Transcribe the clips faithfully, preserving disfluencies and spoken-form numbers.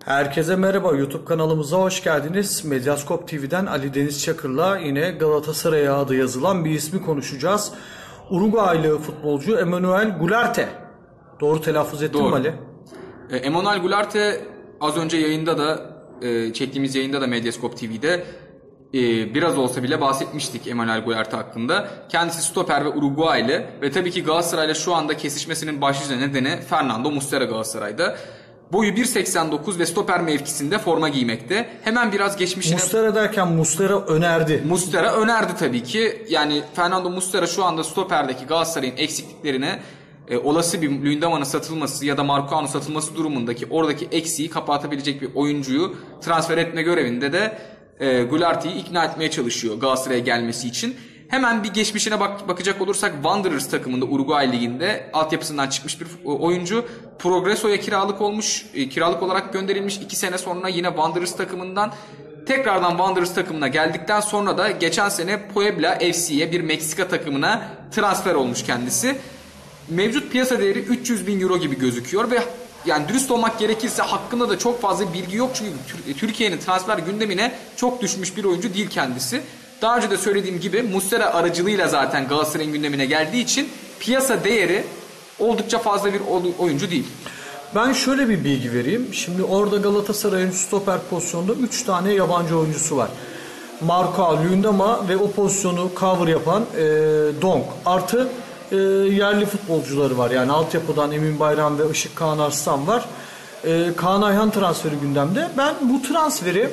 Herkese merhaba, YouTube kanalımıza hoş geldiniz. Medyaskop T V'den Ali Deniz Çakır'la yine Galatasaray'a adı yazılan bir ismi konuşacağız. Uruguaylı futbolcu Emmanuel Gularte. Doğru telaffuz ettim mi Ali? E, Emmanuel Gularte az önce yayında da e, çektiğimiz yayında da Medyaskop T V'de e, biraz olsa bile bahsetmiştik Emmanuel Gularte hakkında. Kendisi stoper ve Uruguaylı ve tabii ki Galatasaray'la şu anda kesişmesinin başlıca nedeni Fernando Muslera Galatasaray'da. Boyu bir seksen dokuz ve stoper mevkisinde forma giymekte. Hemen biraz geçmişine... Muslera derken Muslera önerdi. Muslera önerdi tabii ki. Yani Fernando Muslera şu anda stoperdeki Galatasaray'ın eksikliklerine e, olası bir Luyendama'nın satılması ya da Marcao'nun satılması durumundaki oradaki eksiği kapatabilecek bir oyuncuyu transfer etme görevinde de e, Gularte'yi ikna etmeye çalışıyor Galatasaray'a gelmesi için. Hemen bir geçmişine bak bakacak olursak Wanderers takımında Uruguay liginde altyapısından çıkmış bir oyuncu. Progreso'ya kiralık olmuş, e, kiralık olarak gönderilmiş. iki sene sonra yine Wanderers takımından tekrardan Wanderers takımına geldikten sonra da geçen sene Puebla F C'ye bir Meksika takımına transfer olmuş kendisi. Mevcut piyasa değeri üç yüz bin euro gibi gözüküyor ve yani dürüst olmak gerekirse hakkında da çok fazla bilgi yok. Çünkü Türkiye'nin transfer gündemine çok düşmüş bir oyuncu değil kendisi. Daha önce de söylediğim gibi Muslera aracılığıyla zaten Galatasaray'ın gündemine geldiği için piyasa değeri oldukça fazla bir oyuncu değil. Ben şöyle bir bilgi vereyim. Şimdi orada Galatasaray'ın stoper pozisyonunda üç tane yabancı oyuncusu var. Marcao, Luyendama ve o pozisyonu cover yapan e, Donk. Artı e, yerli futbolcuları var. Yani altyapıdan Emin Bayram ve Işık Kaan Arslan var. E, Kaan Ayhan transferi gündemde. Ben bu transferi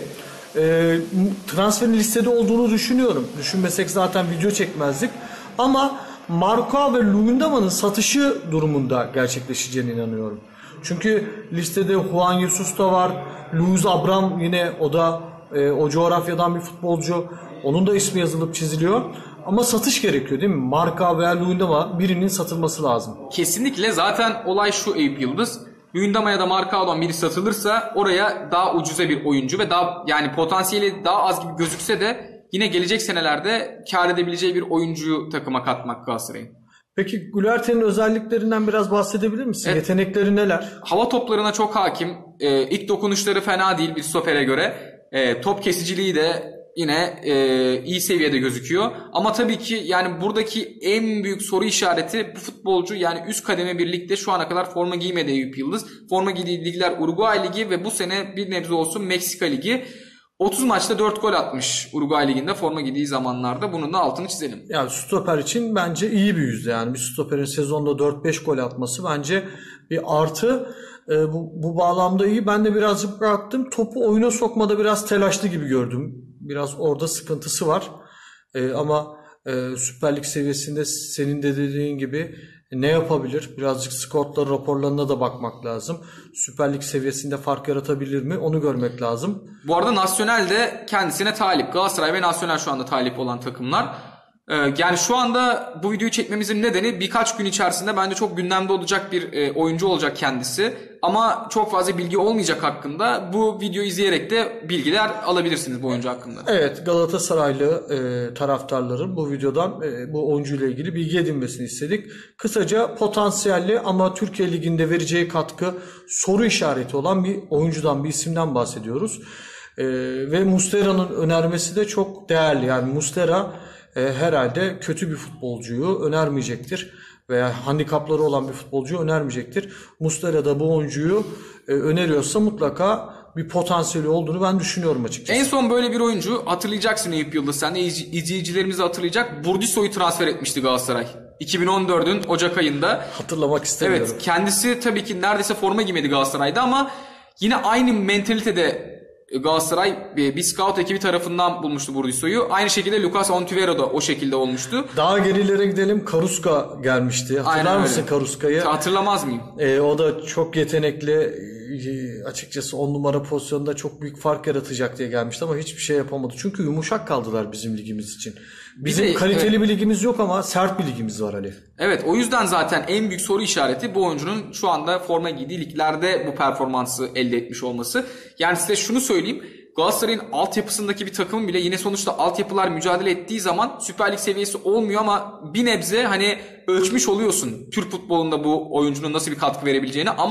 E, transferin listede olduğunu düşünüyorum. Düşünmesek zaten video çekmezdik. Ama Marcao ve Luyendama'nın satışı durumunda gerçekleşeceğine inanıyorum. Çünkü listede Juan Jesus da var. Luis Abram yine o da e, o coğrafyadan bir futbolcu. Onun da ismi yazılıp çiziliyor. Ama satış gerekiyor değil mi? Marcao veya Luyendama birinin satılması lazım. Kesinlikle zaten olay şu Eyüp Yıldız. Luyendama ya da Marcao'dan biri satılırsa oraya daha ucuza bir oyuncu ve daha yani potansiyeli daha az gibi gözükse de yine gelecek senelerde kar edebileceği bir oyuncuyu takıma katmak Galatasaray'ın. Peki Gularte'nin özelliklerinden biraz bahsedebilir misin? Evet. Yetenekleri neler? Hava toplarına çok hakim. Ee, ilk dokunuşları fena değil bir stopere göre. Ee, top kesiciliği de yine e, iyi seviyede gözüküyor. Ama tabii ki yani buradaki en büyük soru işareti bu futbolcu yani üst kademe bir ligde şu ana kadar forma giymedi Eyüp Yıldız. Forma giydiği ligler Uruguay Ligi ve bu sene bir nebze olsun Meksika Ligi. otuz maçta dört gol atmış Uruguay Ligi'nde forma giydiği zamanlarda. Bunun da altını çizelim. Yani stoper için bence iyi bir yüzde. Yani bir stoperin sezonda dört beş gol atması bence bir artı. E, bu, bu bağlamda iyi. Ben de birazcık bıraktım. Topu oyuna sokmada biraz telaşlı gibi gördüm. Biraz orada sıkıntısı var. E, ama e, Süper Lig seviyesinde senin de dediğin gibi ne yapabilir? Birazcık scoutlar raporlarına da bakmak lazım. Süper Lig seviyesinde fark yaratabilir mi? Onu görmek lazım. Bu arada Nacional de kendisine talip. Galatasaray ve Nacional şu anda talip olan takımlar. Yani şu anda bu videoyu çekmemizin nedeni birkaç gün içerisinde bence çok gündemde olacak bir oyuncu olacak kendisi. Ama çok fazla bilgi olmayacak hakkında. Bu videoyu izleyerek de bilgiler alabilirsiniz bu oyuncu hakkında. Evet, Galatasaraylı e, taraftarların bu videodan e, bu oyuncuyla ilgili bilgi edinmesini istedik. Kısaca potansiyelli ama Türkiye Ligi'nde vereceği katkı soru işareti olan bir oyuncudan, bir isimden bahsediyoruz. E, ve Muslera'nın önermesi de çok değerli. Yani Muslera E, herhalde kötü bir futbolcuyu önermeyecektir veya handikapları olan bir futbolcuyu önermeyecektir. Muslera da bu oyuncuyu e, öneriyorsa mutlaka bir potansiyeli olduğunu ben düşünüyorum açıkçası. En son böyle bir oyuncu hatırlayacaksın Eyüp Yıldız, sen de izleyicilerimiz hatırlayacak. Burdiso'yu transfer etmişti Galatasaray iki bin on dördün Ocak ayında. Hatırlamak istemiyorum. Evet, kendisi tabii ki neredeyse forma giymedi Galatasaray'da ama yine aynı mentalitede Galatasaray bir scout ekibi tarafından bulmuştu Burdiso'yu. Aynı şekilde Lucas Ontivero da o şekilde olmuştu. Daha gerilere gidelim. Karuska gelmişti. Hatırlar mısın Karuska'yı? Hatırlamaz mıyım? Ee, o da çok yetenekli. Açıkçası on numara pozisyonda çok büyük fark yaratacak diye gelmişti ama hiçbir şey yapamadı. Çünkü yumuşak kaldılar bizim ligimiz için. Bizim de, kaliteli evet. bir ligimiz yok ama sert bir ligimiz var Ali. Evet, o yüzden zaten en büyük soru işareti bu oyuncunun şu anda forma giydiği liglerde bu performansı elde etmiş olması. Yani size şunu söyleyeyim. Galatasaray'ın altyapısındaki bir takımın bile yine sonuçta altyapılar mücadele ettiği zaman Süper Lig seviyesi olmuyor ama bir nebze hani ölçmüş oluyorsun Türk futbolunda bu oyuncunun nasıl bir katkı verebileceğini ama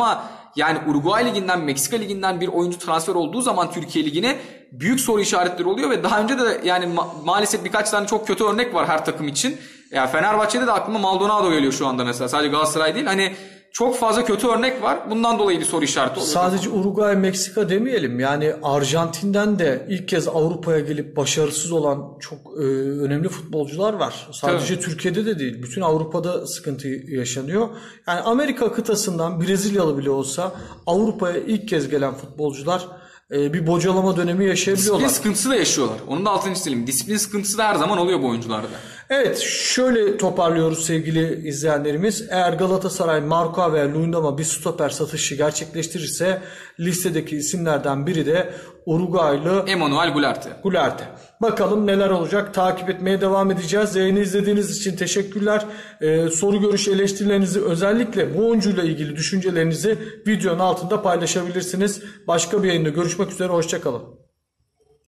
yani Uruguay Ligi'nden, Meksika Ligi'nden bir oyuncu transfer olduğu zaman Türkiye Ligi'ne büyük soru işaretleri oluyor ve daha önce de yani ma- maalesef birkaç tane çok kötü örnek var her takım için. Ya Fenerbahçe'de de aklıma Maldonado geliyor şu anda mesela. Sadece Galatasaray değil. Hani çok fazla kötü örnek var. Bundan dolayı bir soru işareti oluyor. Sadece Uruguay, Meksika demeyelim. Yani Arjantin'den de ilk kez Avrupa'ya gelip başarısız olan çok e, önemli futbolcular var. Sadece Tabii. Türkiye'de de değil. Bütün Avrupa'da sıkıntı yaşanıyor. Yani Amerika kıtasından Brezilyalı bile olsa Avrupa'ya ilk kez gelen futbolcular e, bir bocalama dönemi yaşayabiliyorlar. Disiplin sıkıntısı da yaşıyorlar. Onun da altını çizelim. Disiplin sıkıntısı da her zaman oluyor bu oyuncularda. Evet, şöyle toparlıyoruz sevgili izleyenlerimiz. Eğer Galatasaray Marka ve Luyendama bir stoper satışı gerçekleştirirse listedeki isimlerden biri de Uruguaylı Emmanuel Gularte. Gularte. Bakalım neler olacak, takip etmeye devam edeceğiz. Yayını izlediğiniz için teşekkürler. Ee, soru, görüş, eleştirilerinizi, özellikle bu oyuncuyla ilgili düşüncelerinizi videonun altında paylaşabilirsiniz. Başka bir yayında görüşmek üzere, hoşça kalın.